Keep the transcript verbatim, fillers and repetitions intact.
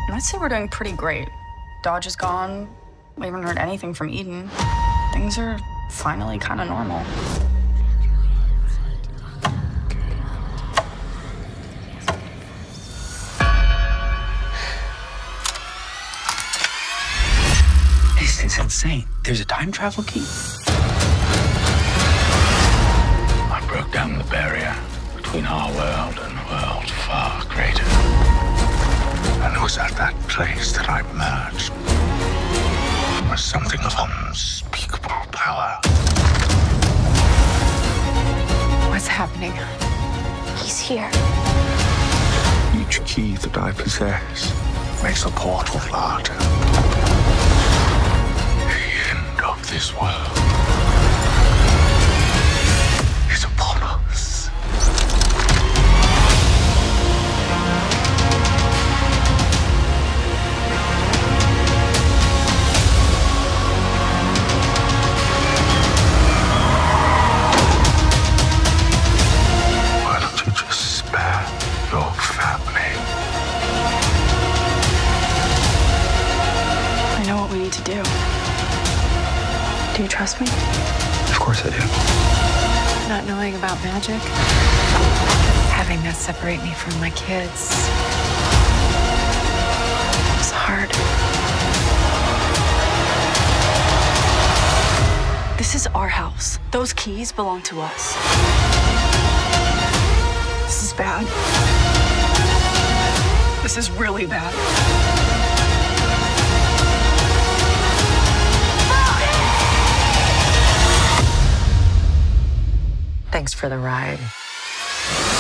I'd say we're doing pretty great. Dodge is gone. We haven't heard anything from Eden. Things are finally kind of normal. This is insane. There's a time travel key. I broke down the barrier between our world and a world far greater. And it was at that place that I merged with something of unspeakable power. What's happening? He's here. Each key that I possess makes a portal larger. The end of this world is upon us. Why don't you just spare your family? I know what we need to do. Do you trust me? Of course I do. Not knowing about magic, having that separate me from my kids, it's hard. This is our house. Those keys belong to us. This is bad. This is really bad. Thanks for the ride.